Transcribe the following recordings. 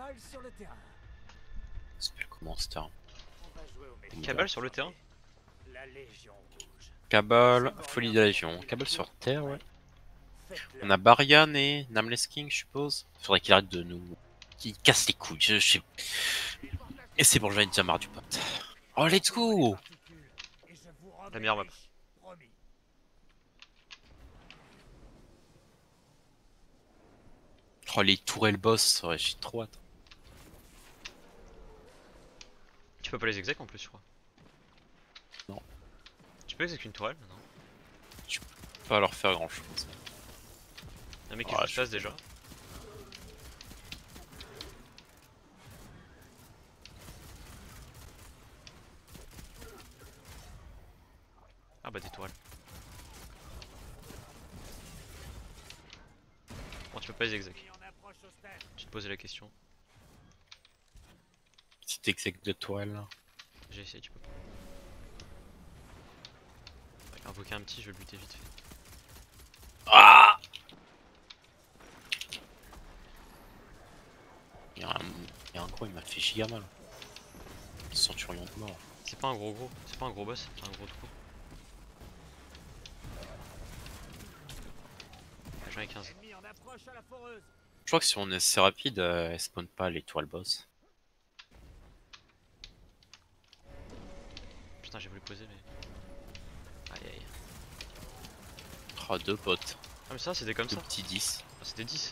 Ça s'appelle comment ce terme? Cabal sur le terrain. Cabal, folie de la Légion. Cabal sur terre, ouais. On a Barian et Nameless King, je suppose. Faudrait qu'il arrête de nous. Qu'il casse les couilles. Je sais. Et c'est bon, j'en ai déjà marre du pote. Oh, let's go! La meilleure map. Oh, les tourelles boss, ouais, j'ai trop hâte. Tu peux pas les exec en plus, je crois. Non. Tu peux exec une tourelle? Non. Tu peux pas leur faire grand chose. Un mec qui Ah, joue face déjà. Ah bah des tourelles. Bon, tu peux pas les exec. Tu te posais la question. Si t'exèques de tourelles là. J'ai essayé, tu peux pas. Avec invoquer un petit, je vais le buter vite fait. Ah! Il y a un gros, il m'a fait giga mal. Centurion de mort. C'est pas un gros, c'est pas un gros boss, c'est un gros trou. Ah, j'en ai 15. Je crois que si on est assez rapide, elle spawn pas les toiles boss. Putain, j'ai voulu poser, mais. Aïe aïe. Oh, deux potes. Ah, mais ça, c'était comme Deux ça. petits 10. Ah, c'était 10.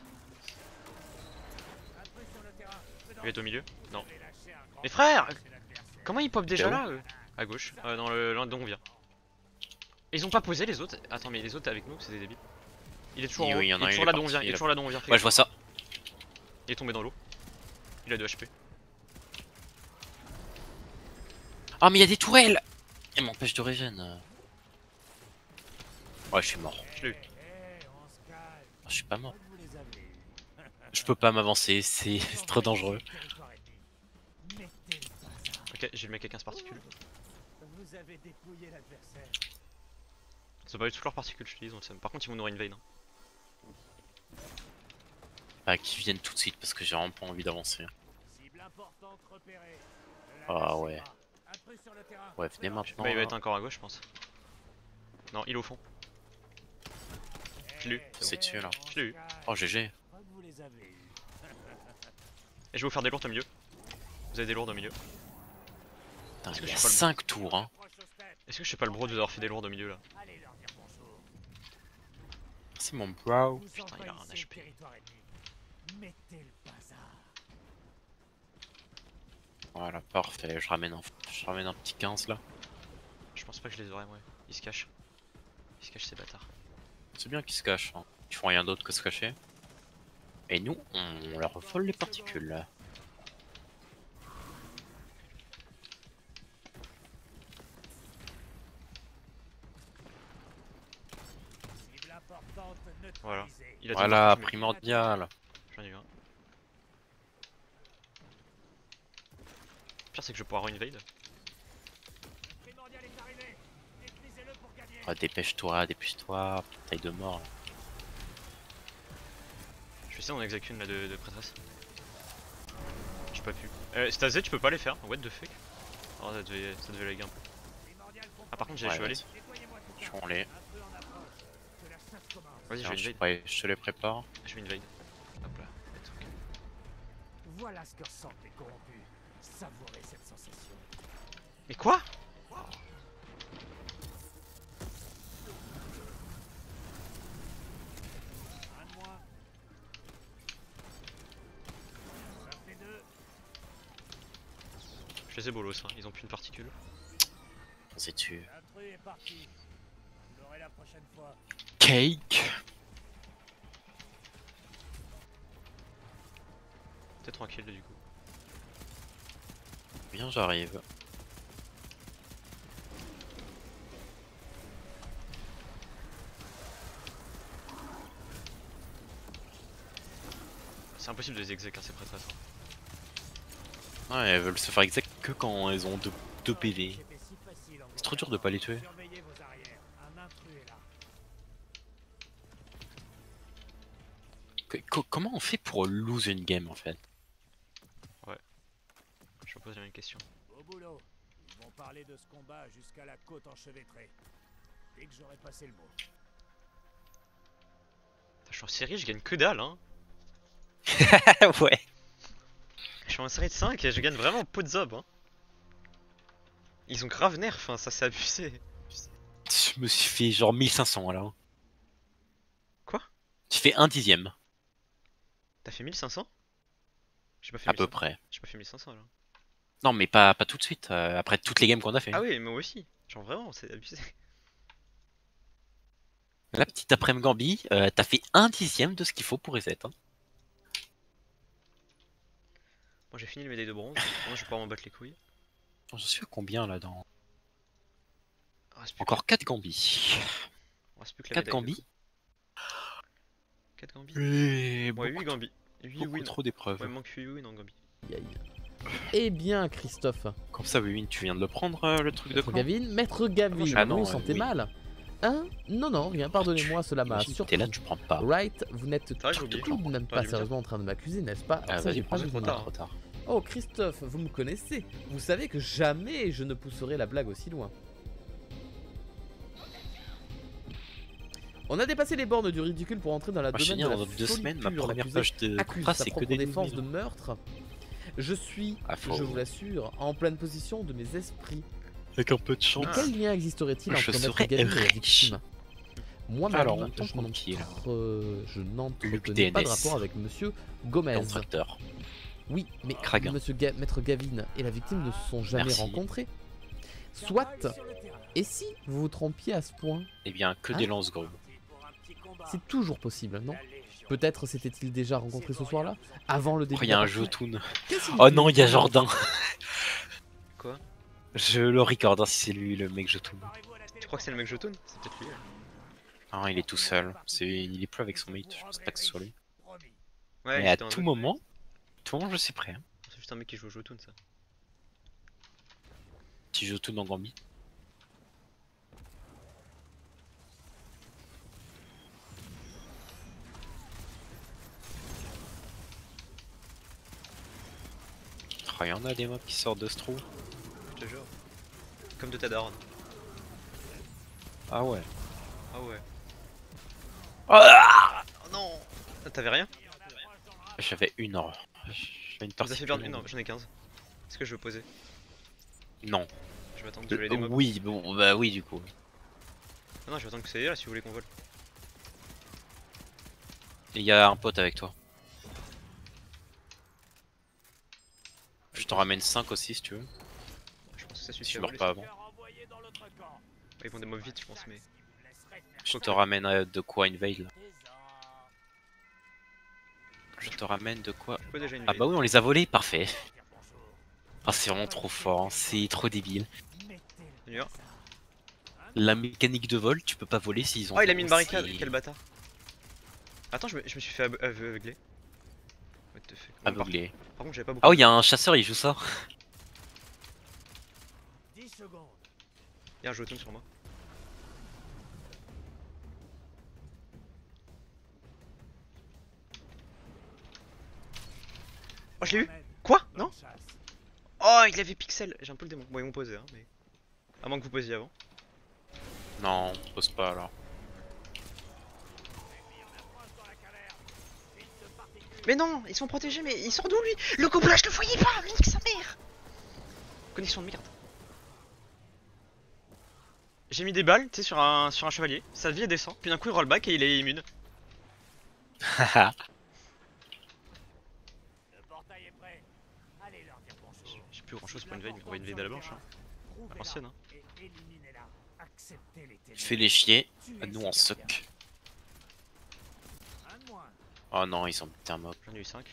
Il est au milieu? Non. Mais frère! Comment ils pop déjà T'es où? là, eux? À gauche, dans le d'où on vient. Et ils ont pas posé les autres? Attends, mais les autres avec nous, c'est des débiles. Il est toujours en haut, Oui, il y en il est a un, toujours là d'où on vient, il est là. toujours là d'où on vient. Ouais, je vois ça. Il est tombé dans l'eau. Il a 2 HP. Ah, mais il y a des tourelles! Elle m'empêche de régène. Ouais, je suis mort. Je l'ai eu. Je suis pas mort. Je peux pas m'avancer, c'est trop dangereux. Ok, j'ai le mec avec 15 particules. Ça va être toutes leurs particules, je te dis, donc par contre ils vont nous invade. Hein. Bah, qu'ils viennent tout de suite parce que j'ai vraiment pas envie d'avancer. Ah ouais. Ouais, venez maintenant. Bah, il va être encore à gauche, je pense. Non, il est au fond. Je l'ai eu. C'est dessus là. Je l'ai eu. Oh, GG. Et je vais vous faire des lourdes au milieu. Vous avez des lourdes au milieu. Putain, Est-ce que il y a je suis pas 5 tours, hein. Est-ce que je suis pas le bro de vous avoir fait des lourdes au milieu là? C'est mon bro. Putain, il a un HP. Voilà, parfait. Je ramène un petit 15 là. Je pense pas que je les aurai, moi. Ils se cachent. Ils se cachent ces bâtards. C'est bien qu'ils se cachent. Hein. Ils font rien d'autre que se cacher. Et nous, on leur vole les particules là. Voilà. Il a Voilà, dit primordial. j'en ai eu un. Le pire c'est que je vais pouvoir invade. Ah, dépêche-toi, dépêche-toi. Taille de mort. Là. Je vais essayer d'en exécuter une là de prêtresse. J'ai pas pu. Stasé, tu peux pas les faire. What the fuck? Oh, ça devait lag un peu. Ah, par contre, j'ai les chevalets. Je suis en les. Vas-y, je Tiens, vais invade. je te les prépare. Je vais invade. Hop là. let's go. Voilà ce que ressentent les corrompus. Savourez cette sensation. Mais quoi? Un de moins. Ça fait deux. Je les ai bolos, hein. Ils ont plus une particule. C'est dessus. L'intrus est parti. Vous l'aurez la prochaine fois. Cake. T'es tranquille là, du coup. Bien, j'arrive. C'est impossible de les exécuter ces prêtresses. Hein. Ouais, elles veulent se faire exact que quand elles ont 2 PV. C'était si facile en C'est trop dur de pas les tuer. Surveillez vos arrières. Un intrus est là. Comment on fait pour lose une game en fait? pose la même question. Au boulot. Ils vont parler de ce combat jusqu'à la côte enchevêtrée. Dès que j'aurai passé le mot. Putain, je suis en série, je gagne que dalle hein. Ouais. Je suis en série de 5 et je gagne vraiment peu de zob hein. Ils ont grave nerf, hein, ça s'est abusé. Je me suis fait genre 1500 alors. Quoi? Tu fais un dixième, T'as fait 1500? J'ai pas fait à peu 1500. près. J'ai pas fait 1500 alors. Non, mais pas tout de suite, après toutes les games qu'on a fait. Ah oui, moi aussi. Genre vraiment, c'est abusé. La petite après-midi Gambi, t'as fait un dixième de ce qu'il faut pour reset. Hein. Moi j'ai fini le médaille de bronze, moi je vais pouvoir m'en battre les couilles. J'en suis à combien là dans. Il reste plus Encore 4 Gambis. il reste plus que la 4 médaille de- Gambis. 4 Gambis. Et Ouais, beaucoup, 8 Gambis. 8 beaucoup wins. trop d'épreuves. Ouais, il manque 8 wins en Gambie. Aïe, aïe. Eh bien, Christophe. Comme ça, oui, tu viens de le prendre le truc de Maître clan. Gavin, Maître Gavin, Ah vous non, vous sentez oui. mal? Hein? Non, non, rien, pardonnez-moi, cela m'a Imagine, surpris. t'es là, tu prends pas. Right, vous n'êtes vrai, j'ai oublié. tout de même T'aurais pas dû me sérieusement en train de m'accuser, n'est-ce pas? Ah, Ça, vas-y, j'ai pas prends vu trop venir. tard. trop tard. Oh, Christophe, vous me connaissez. Vous savez que jamais je ne pousserai la blague aussi loin. On a dépassé les bornes du ridicule pour entrer dans la Moi, je domaine dis, de la dans 2 semaines, ma folie pure. première L'accusé page de accuse contrat, sa c'est que propre des défense de nouvelles. meurtre. Je suis, Ah, faut- je vous l'assure, en pleine position de mes esprits. Avec un peu de Mais chance. quel lien existerait-il Je entre Maître serais Gavin et la riche. victime? Moi-même, Alors, on tombe je tranquille. je n'entretenais Luc pas de DNS. rapport avec Monsieur Gomez. Dans le tracteur. Oui, mais Kragan. Maître Gavin et la victime ne se sont jamais Merci. rencontrés. Soit, et si vous vous trompiez à ce point? Eh bien, que Hein? des lance-gros. C'est toujours possible, non? Peut-être s'était-il déjà rencontré ce soir-là? Avant le début Oh, il y de a la un partie? jeu toon. Qu'est-ce Oh qu'il non, il y a fait? Jordan. Quoi? Je le record hein, si c'est lui le mec Jotun. Tu crois que c'est le mec Jotun? C'est peut-être lui. Ah, il est tout seul. Il est plus avec son mate. Je pense pas que ce soit lui. Ouais, Mais à c'était un tout jeu. moment, je suis prêt. Hein. C'est juste un mec qui joue au Jotun ça. Petit Jotun en Gambie. Oh, il y en a des mobs qui sortent de ce trou. Je te jure. Comme de ta daronne. Ah ouais. Ah ouais. Ah, Oh non. Ah, t'avais rien? j'avais une heure. J'avais une Ça partie. fait perdre une, non, j'en ai 15. Est-ce que je veux poser? Non. Je vais attendre que les des mobs. Oui, bon, bah oui, du coup. Ah non, je vais attendre que ça y est là si vous voulez qu'on vole. Il y a un pote avec toi. Je t'en ramène 5 aussi si tu veux. Je pense que ça Si suffit tu à meurs voler. pas avant. Ils vont des mobs vite, je pense, mais. Je te ramène de quoi une veille là. Je te ramène de quoi. Pourquoi déjà une Ah veille? bah oui, on les a volés, parfait. Ah, c'est vraiment trop fort, hein. C'est trop débile. D'ailleurs. La mécanique de vol, tu peux pas voler s'ils ont. Oh, il a mis une barricade, c'est quel bâtard. Attends, je me suis fait aveugler. What the fuck. Bon, aveuglé. Par contre, j'avais pas beaucoup. Ah oui, il y a un chasseur, il joue ça. 10 secondes. Il y a un Jotun sur moi. Oh, je l'ai eu. Quoi? Non? Oh, il avait pixel. J'ai un peu le démon. Bon, ils m'ont posé, hein, mais. À moins que vous posiez avant. Non, pose pas alors. Mais non, ils sont protégés, mais il sort d'où lui? Le gobelin, je le voyais pas, nique sa mère. Connexion de merde. J'ai mis des balles, tu sais, sur un chevalier. Sa vie elle descend, puis d'un coup il rollback et il est immune. Haha. Le portail est prêt. Allez leur dire bonjour. J'ai plus grand chose pour une veille, mais on va une veille à la blanche. Hein. À l'ancienne, hein. Et éliminez-la. Acceptez les ténèbres. Fais les chier. Tuez Nous ces on suck. gardiens. Un de moins. Oh non, ils ont buté un mob. J'en ai eu 5.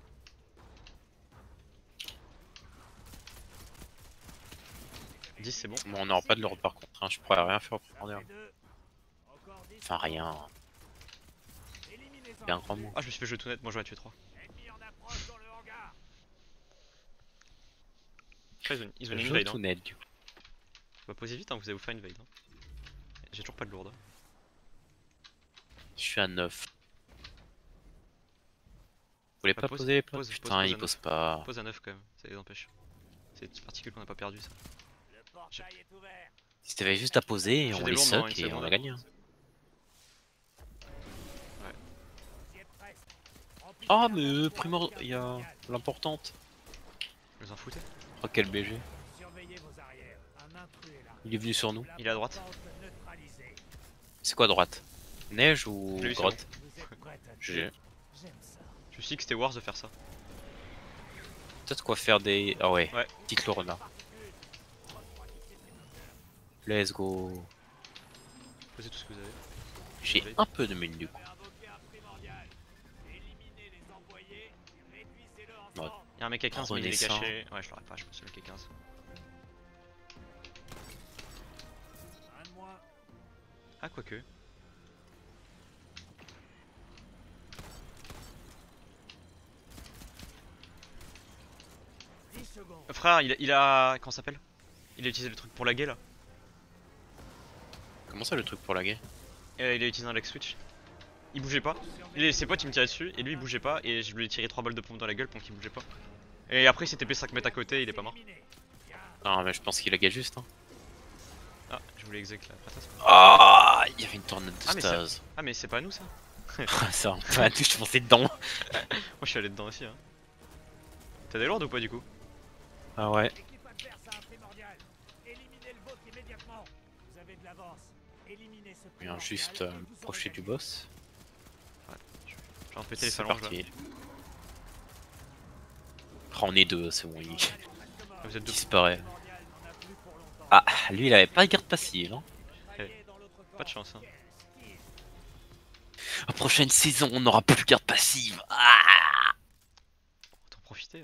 C'est bon. Bon, on n'aura pas de l'ordre par contre. Hein. Je pourrais rien faire pour prendre. Ça fait deux. Encore 10 Enfin, rien. Éliminez C'est un grand mot. Ah, je me suis fait jeu tout net, moi j'en ai tué 3. Ennemi en approche dans le hangar. Après, ils ont une Jeu veille. tout Hein. net du coup. On va poser vite, hein, vous allez vous faire une veille. Hein. J'ai toujours pas de lourde. Je suis à 9. Vous voulez Bah, pas pose- poser les potes? pose- Putain, pose à ils 9. posent pas. Pose à 9 quand même, ça les empêche. C'est particule qu'on a pas perdu ça. Le portail est ouvert. Si t'avais juste à poser, J'ai on des les lourds dans suck une et on seconde. a gagné. Hein. Vous y êtes presque. Remplissez Ah, la mais rampe pour Primor, la il y a mondiale. l'importante. Vous en foutez? Oh, quel BG. Surveillez vos arrières. Un intrus est là. Il est venu sur nous. Il est à droite. Porte neutralisée. C'est quoi à droite? Neige ou Je l'ai vu, c'est grotte? Vous êtes prête à GG. J'aime ça. Je sais que c'était Wars de faire ça. Peut-être quoi faire des. Ah ouais, Ouais. petite Lorna. Let's go. Posez tout ce que vous avez. J'ai un peu de mine du coup. Invoquez un primordial. Éliminez les envoyés et réduisez-le en Ouais. forme. Y'a un mec à 15 mais il est Renaissant. caché. Ouais, je l'aurais pas, je pense, le mec à 15. Un de moins. Ah, quoique. Frère, il a. Comment ça s'appelle? Il a utilisé le truc pour laguer là. Comment ça le truc pour laguer? Il a utilisé un lag switch. Il bougeait pas. Ses potes ils me tiraient dessus et lui il bougeait pas et je lui ai tiré 3 balles de pompe dans la gueule pour qu'il bougeait pas. Et après il s'est TP 5 mètres à côté, il est pas mort. Non, mais je pense qu'il laguait juste. Hein. Ah, je voulais exec la princesse. Ah, il y avait une tornade de Ah, mais stase. Ah, mais c'est pas nous ça. Ça, pas tout, je pensais dedans. Moi je suis allé dedans aussi. Hein. T'as des lourdes ou pas du coup? Ah ouais. L'équipe adverse a un primordial. Éliminez le vôtre immédiatement. Vous avez de l'avance. Éliminez ce Je viens primordial juste et vous aurez procher du gagné. boss. Je vais en péter les C'est phalanges là. parti. Oh, on est deux, c'est bon, il Ah, vous êtes deux. disparaît. Primordial n'en a plus pour longtemps. Ah, lui il avait pas de garde passive. Hein. Alliés dans l'autre Pas de camp. chance hein. Quel skill. La prochaine saison, on n'aura plus de garde passive. Ah, Autant profiter.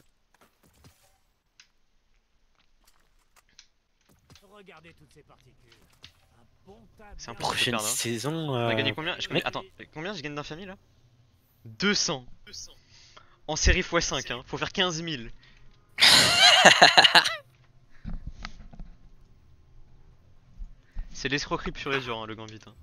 Regardez toutes ces particules. Un bon tas C'est un bien- prochain. prochaine perdre, hein. saison. On a gagné combien? Combien je gagne d'infamie là? 200. En série x5 hein. Faut faire 15 000. C'est l'escroquerie pure et dure hein, le Gambit hein.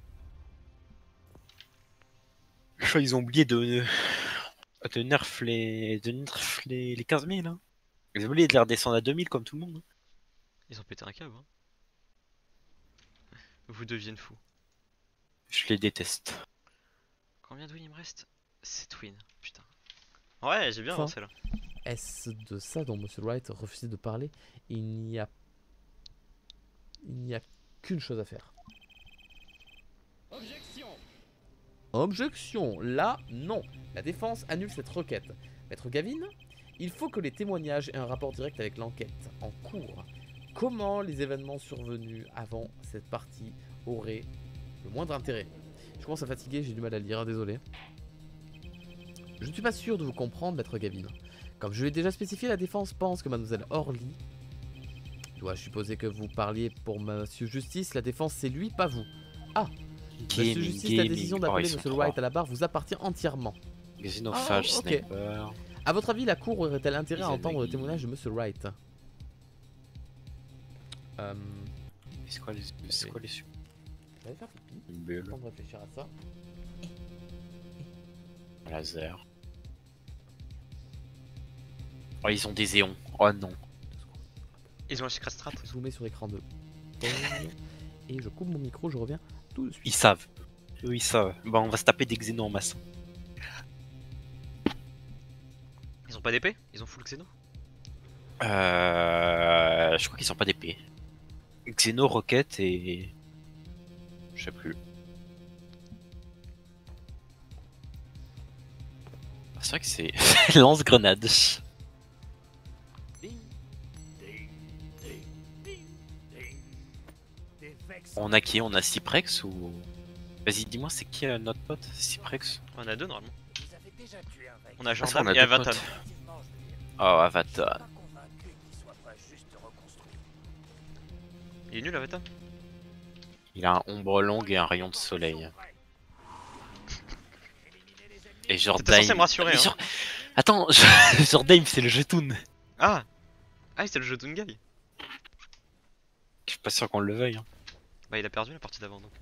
Je crois qu'ils ont oublié de nerf les 15 000. Hein. Ils ont oublié de les redescendre à 2000 comme tout le monde. Hein. Ils ont pété un câble hein. Vous deviennent fous. Je les déteste. Combien de wins il me reste? 7 wins, putain. Ouais, j'ai bien Enfin. avancé là. Est-ce de ça dont Monsieur Wright refusait de parler? Il n'y a qu'une chose à faire. Objection. Là, non. La défense annule cette requête. Maître Gavin, il faut que les témoignages aient un rapport direct avec l'enquête en cours. Comment les événements survenus avant cette partie auraient le moindre intérêt? Je commence à fatiguer, j'ai du mal à lire, désolé. Je ne suis pas sûr de vous comprendre, Maître Gavin. Comme je l'ai déjà spécifié, la défense pense que Mademoiselle Orly... Dois-je supposer que vous parliez pour Monsieur Justice? La défense, c'est lui, pas vous. Ah, Monsieur Justice, la décision d'appeler Monsieur Wright à la barre vous appartient entièrement. Xenophage, Ah, ok. sniper. A votre avis, la cour aurait-elle intérêt à Ils entendre le avaient- témoignage de Monsieur Wright? C'est quoi les su- Je vais faire pipi. Une bulle, Temps de réfléchir à ça. un laser. Oh, ils ont des éons. Oh non. Ils ont un secret strat. Je vous mets sur écran 2. Et je coupe mon micro, je reviens tout de suite. Ils savent. Eux, ils savent. Bah, on va se taper des xénos en masse. Ils ont pas d'épée? Ils ont full xéno? Je crois qu'ils sont pas d'épée. Xéno, roquette et. Je sais plus. Ah, c'est vrai que c'est. Lance-grenade. Ding, ding, ding, ding, ding. Des vex- On a qui? On a Cyprex ou. Vas-y, dis-moi, c'est qui notre pote? Cyprex? On a deux normalement. Vous avez déjà tué un vex. On a Ah, ça, Jordan on a et deux Avatar. potes. Effectivement, je veux dire. Oh, Avatar. Je suis pas convaincu qu'il soit pas juste reconstruit. Il est nul Avatar? Il a un ombre longue et un rayon de soleil. Et Jordan. T'étais censé me rassurer Mais hein. Attends, Jordan, c'est le Jetoon. Ah! Ah, c'était le jeu Tungai. Je suis pas sûr qu'on le veuille. Hein. Bah, il a perdu la partie d'avant donc.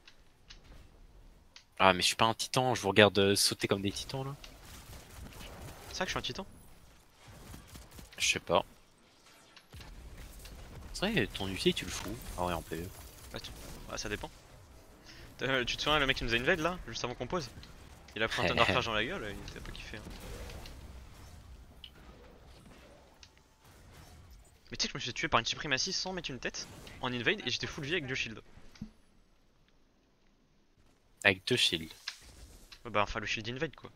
Ah, mais je suis pas un titan, je vous regarde sauter comme des titans là. C'est vrai que je suis un titan? Je sais pas. C'est vrai, ton ulti tu le fous. Ah ouais, en PE. Ah, ça dépend. Tu te souviens le mec qui nous a invade là, juste avant qu'on pose? Il a pris un Thundercrash dans la gueule, il était pas kiffé. Hein. Mais tu sais que je me suis tué par une suprématie sans mettre une tête en invade et j'étais full vie avec 2 shields. Avec 2 shields. Ouais, bah enfin le shield invade quoi.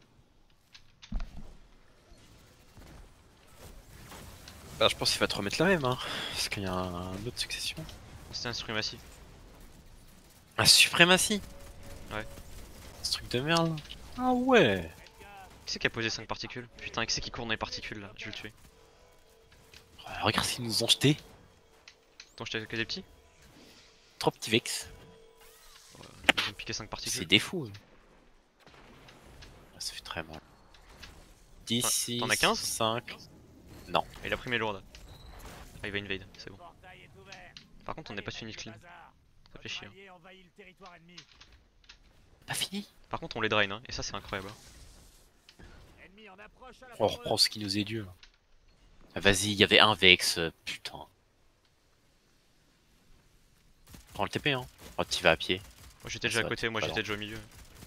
Bah, je pense qu'il va te remettre la même, hein. Parce qu'il y a une autre succession. C'était un suprématie. Un suprématie. Ouais. Ce truc de merde. Ah ouais. Qui c'est qui a posé 5 particules? Putain, qui c'est qui court dans les particules là? Je vais le tuer. Oh, regarde ce qu'ils nous ont jeté. Attends, je t'ai que des petits? 3 petits vex. Ils ont piqué 5 C'est particules. des fous. Ah, ça fait très mal. 10, 6, t'en as 15? 5. Il a pris mes lourdes. Ah, il va invade, c'est bon. Par contre, on n'est pas fini clean. Ça fait chier. Hein. Pas fini. Par contre, on les drain, hein, et ça, c'est incroyable. On reprend ce qui nous est dû. Ah, vas-y, il y avait un vex. Putain. Prends le TP, hein. Oh, t'y vas à pied. Moi, j'étais Ah, déjà à ça va, côté, moi, pas j'étais loin. déjà au milieu.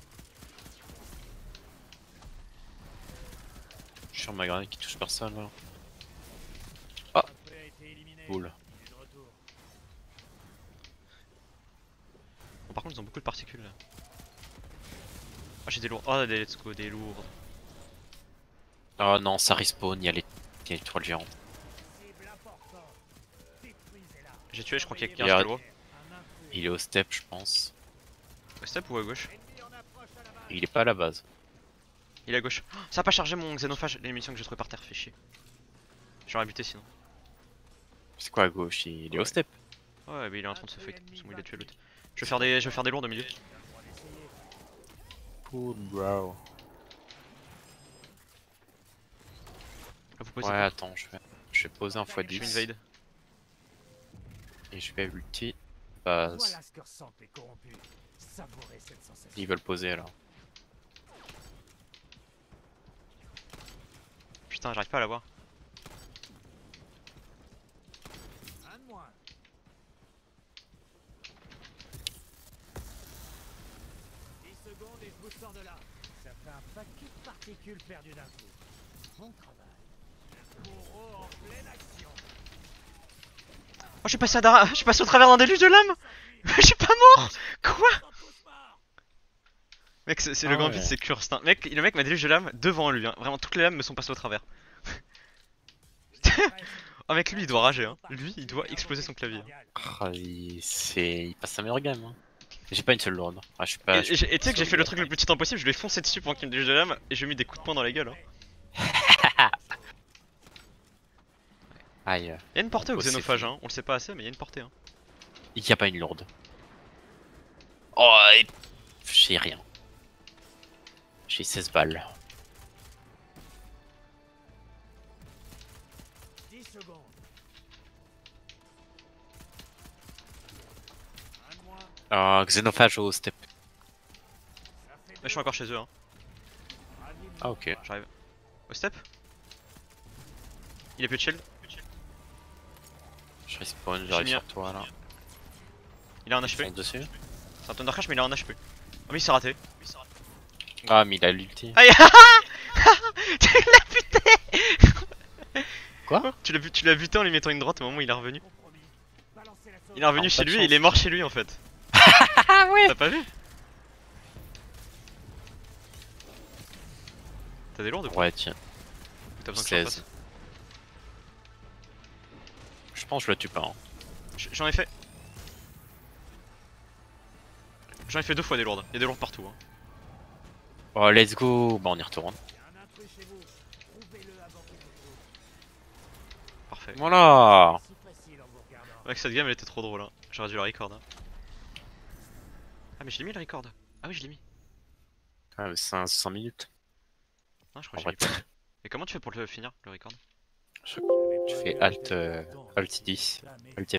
Je suis sur ma grenade qui touche personne là. Cool. Bon, par contre, ils ont beaucoup de particules là. Ah, j'ai des lourds. Oh, des let's go, des lourds. Oh non, ça respawn, il y a les toiles géantes. J'ai tué, je crois qu'il y a Il y a- un lourd. Il est au step, je pense. Au step ou à gauche? Il est pas à la base. Il est à gauche. Oh, ça a pas chargé mon xénophage, les munitions que j'ai trouvé par terre, fait chier. J'aurais buté sinon. C'est quoi à gauche? Il est au step. Ouais, mais il est en train de se fight, parce qu'il a tué l'autre. Je vais faire des lourds au milieu. Cool, bro. Ah, vous posez Ouais, quoi? attends, je vais poser un Je fais x10 invade. et je vais ulti base. Voilà ce que ressentent les corrompus. Savourez cette sensation. Ils veulent poser là. Putain, j'arrive pas à l'avoir. Un de moins. Secondes et je vous sors de là. Ça fait un paquet de particules perdues d'un coup. Bon travail. Le bourreau en pleine action. Oh, je suis passé je suis passé au travers d'un déluge de lames. Je suis pas mort. Quoi? Mec, c'est le Ah grand ouais. vide, c'est curse. Hein. Mec, le mec m'a déluge de lames devant lui. Hein. Vraiment, toutes les lames me sont passées au travers. Oh mec, lui il doit rager. Hein. Lui, il doit exploser son clavier. Hein. Ah, il passe sa meilleure game. Hein. J'ai pas une seule lourde. Ah, je suis pas. Et tu sais que j'ai fait le truc le plus cheatant possible, je lui ai foncé dessus pendant qu'il me déluge de lames et je lui ai mis des coups de poing dans la gueule. Hein. Aïe. Y'a une portée au Oh, c'est xénophage, fou. hein. On le sait pas assez, mais y'a une portée. Hein. Il y a pas une lourde. Oh, et... j'ai rien. J'ai 16 balles. 10 secondes. Un de moins. Ah, xénophage au step. Ça fait Là, je suis encore chez eux. Hein. Ah, ok. J'arrive. Au step. Il a plus de shield. Je respawn, J'ai j'arrive mis sur toi là. Il a un Ils HP. sont dessus. C'est un Thundercrash, mais il a un HP. Oh, mais il s'est raté. Ah, mais il a l'ulti. Aïe. Tu l'as buté. Quoi? Tu l'as buté en lui mettant une droite au moment où il est revenu. compromis. Balancez la sauce. Il est revenu Ah, chez pas de lui et chance. il est mort chez lui en fait. Ah ouais. T'as pas vu? T'as des lourds de quoi? Ouais, tiens. T'as besoin que je 16. refasse? Je pense que je le tue pas. Hein. J'en ai fait. J'en ai fait 2 fois des lourdes. Y'a des lourdes partout. Hein. Oh, let's go. Bah, on y retourne. Il y a un intrus chez vous. Trouvez-le avant qu'il vous trouve. Parfait. Voilà. Si facile en vous regardant. Mec, cette game elle était trop drôle. Hein. J'aurais dû la record. Hein. Ah, mais je l'ai mis le record. Ah, oui, je l'ai mis. Ah, mais 500 minutes. Non, je crois En que j'ai vrai, mis pas. Et comment tu fais pour le finir, le record? tu fais Alt, Alt 10. Alt